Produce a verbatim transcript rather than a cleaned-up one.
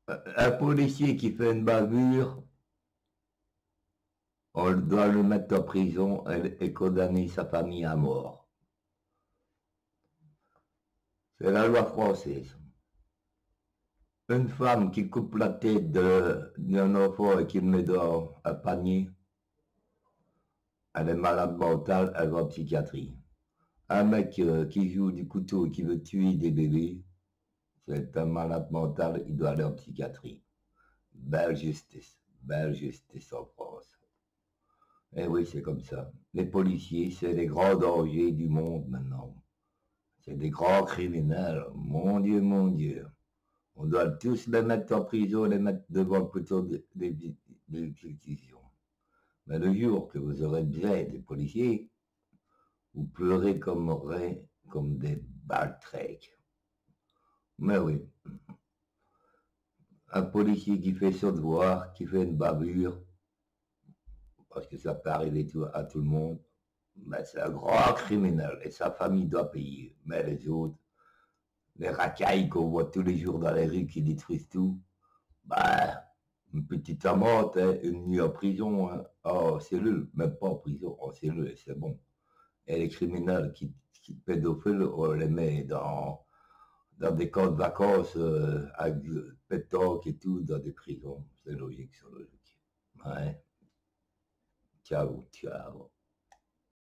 Un policier qui fait une bavure, on doit le mettre en prison et condamner sa famille à mort. C'est la loi française. Une femme qui coupe la tête d'un enfant et qui le met dans un panier, elle est malade mentale, elle va en psychiatrie. Un mec euh, qui joue du couteau et qui veut tuer des bébés, c'est un malade mental, il doit aller en psychiatrie. Belle justice, belle justice en France. Eh oui, c'est comme ça. Les policiers, c'est les grands dangers du monde maintenant. C'est des grands criminels. Mon Dieu, mon Dieu. On doit tous les mettre en prison, les mettre devant le poteau d'exécution. Mais le jour que vous aurez besoin des policiers, vous pleurez comme, comme des baltrecs. Mais oui. Un policier qui fait son devoir, qui fait une bavure, parce que ça peut arriver tout, à tout le monde, mais c'est un grand criminel et sa famille doit payer. Mais les autres, les racailles qu'on voit tous les jours dans les rues qui détruisent tout, bah, une petite amende, hein, une nuit en prison, hein, en cellule, même pas en prison, en cellule, c'est bon. Et les criminels qui, qui pédophiles, on les met dans, dans des camps de vacances, euh, avec du pétanque et tout, dans des prisons. C'est logique, c'est logique. Ouais. Ciao, ciao.